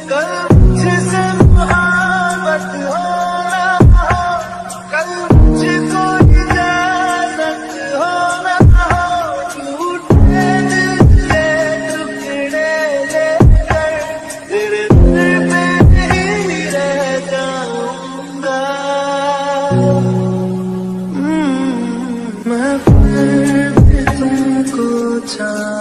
कल मुझसे मोहब्बत हो ना हो, कल मुझको इजाजत हो ना हो, टूटे दिल के टुकड़े लेकर तेरे दिल में ही रह जाऊंगा। मैं फिर भी तुमको चाहूंगा।